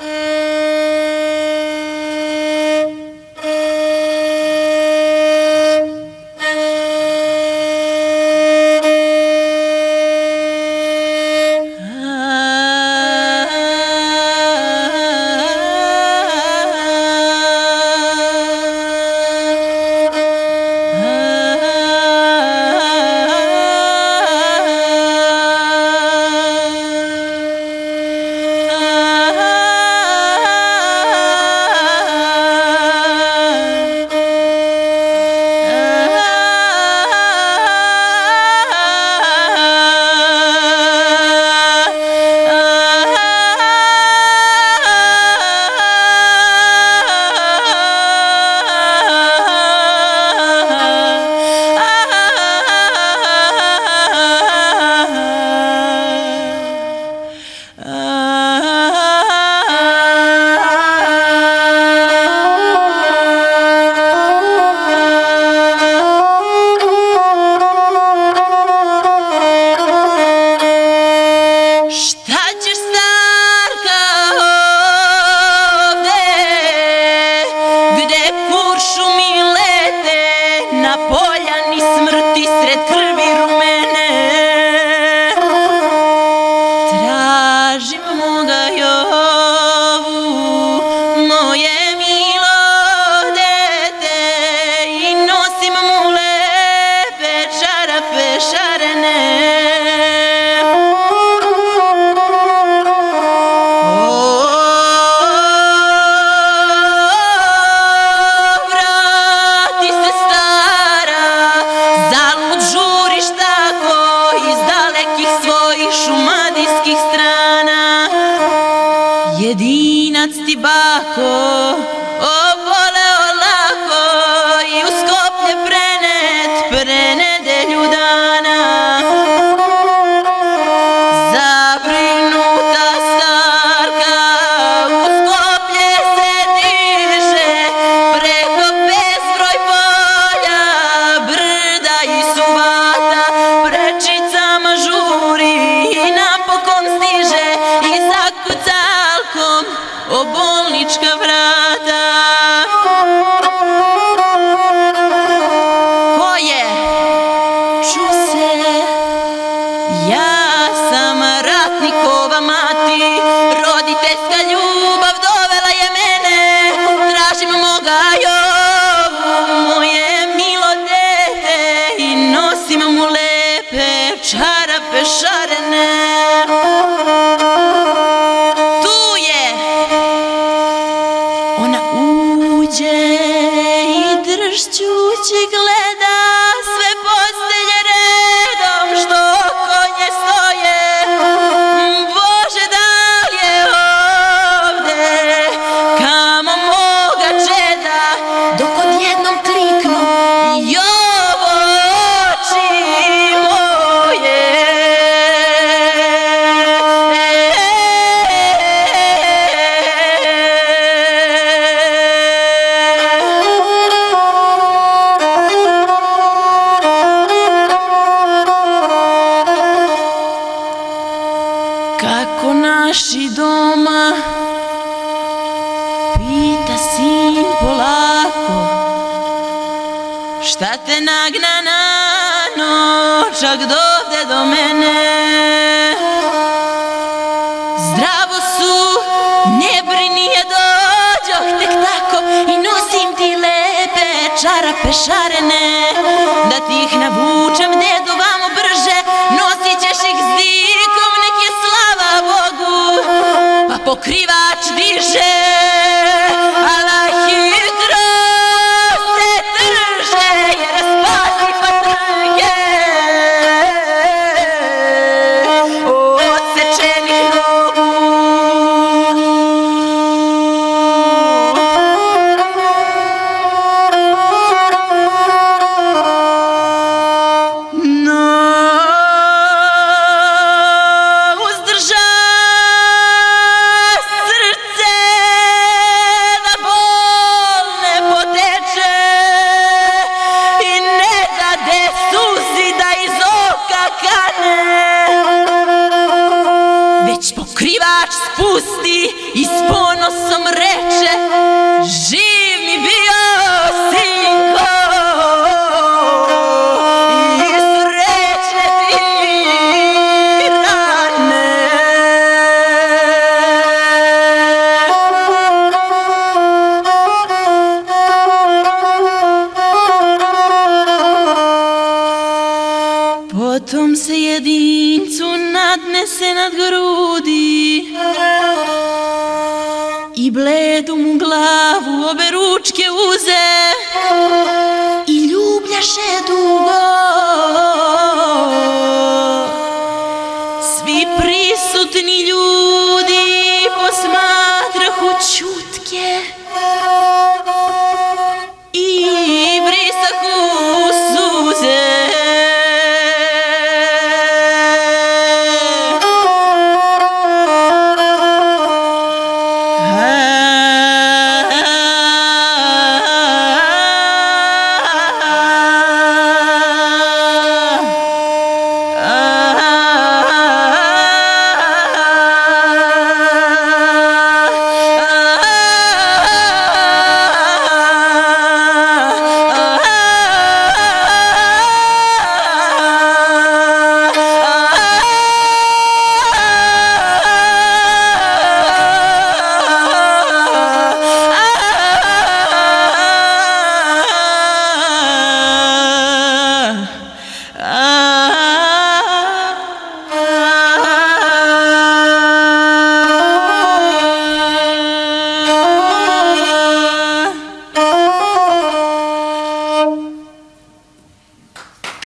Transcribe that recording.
Na poljani smrti sred krvi rumene tražim moga Jovu, moje milo dete, i nosim mu lepe čarape šarene. Jedinac ti bako oboleo lako i u Skoplje prenet pre nedelju dana. Zabrinuta starka u Skoplje se diže preko bezbroj polja, brda i suvata, prečicama žuri i napokon stiže i zakuca o bolnička vrata. Ko je? Ču se, ja sam ratnikova mati, roditeljska ljubav dovela je mene, tražim moga Jovu, moje milo dete, i nosim mu lepe čarape šarene. I dršćući gleda sve postelje redom što konje stoje. Bože, da li je ovde kamo moga čeda, dok odjednom kliknu Jovo oči moje. Kako naši doma, pita sin polako, šta te nagna na noćak dovde do mene? Zdravo su, ne brini, ja dođoh tek tako i nosim ti lepe čarape šarene, da ti ih navučem dedo vamo brže, nosit ćeš ih zdikom, nek je slava Bogu, pa pokrivač diže, ala hitro se trže, jer spasi patrke odsečenih nogu. Već pokrivač spusti i spon bledu mu glavu obe ručke uze i ljubljaše dugo. Svi prisutni ljudi posmatrahu ćutke